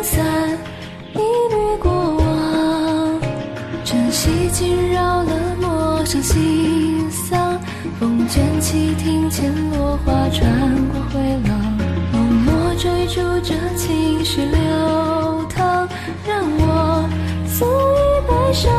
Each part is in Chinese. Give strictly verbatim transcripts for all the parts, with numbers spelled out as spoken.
散一缕过往，晨曦惊扰了陌上心丧，风卷起庭前落花，穿过回廊，默默追逐着情绪流淌，让我诉一悲伤。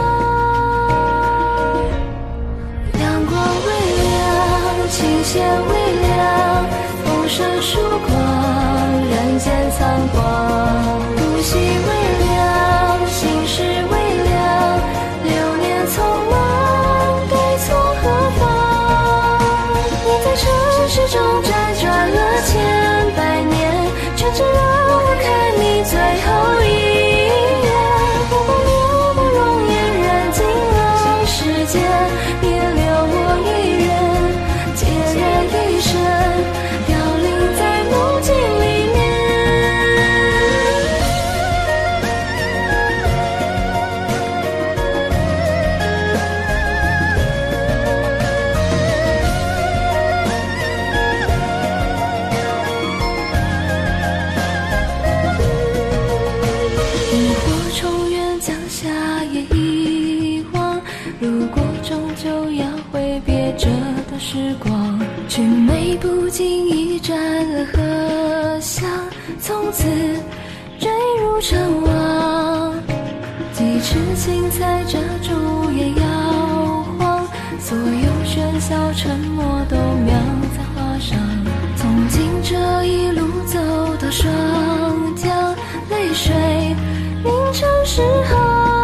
阳光微亮，琴弦微亮，风声曙光，人间苍黄。呼吸微凉，心事微凉，流年匆忙，对错何妨？你在城市中辗转了千百年，却只让我看你最后一眼。我把留的容颜染尽了世间，别留我一人，孑然一身，凋零在梦境里面。萤火重圆，将夏夜遗忘，如果终究要挥别这段时光，俊美不经意沾了荷香，从此坠入尘网。几尺青菜遮住眼摇晃，所有喧嚣沉默都描在画上。从今这一路走到霜降，泪水凝成诗行。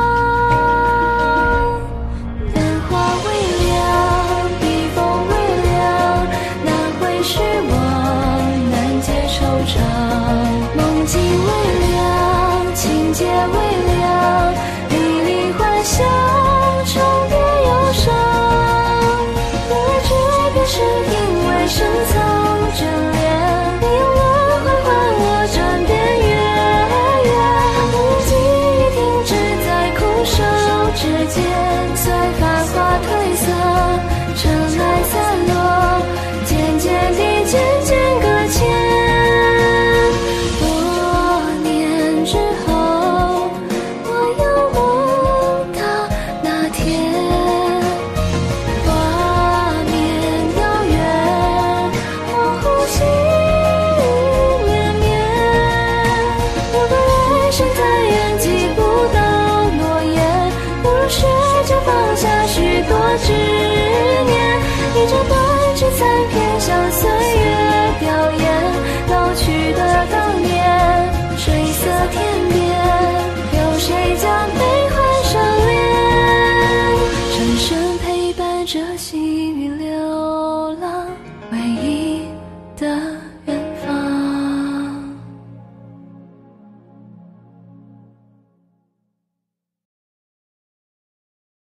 繁华微凉，笔锋微凉，难回虚妄，难解惆怅。梦境微凉，情节微凉，迷离幻想，重叠忧伤。原来这便是因为深藏眷恋，你用了怀换我枕边月圆。我用记忆停止在空手之间，随繁华褪色，尘埃散落，渐渐地渐渐搁浅。多年之后，我又梦到那天，画面遥远，我呼吸绵绵。如果人生太远，记不到诺言，不如学着放下许多执念。一张白纸残片，像岁月表演老去的当年。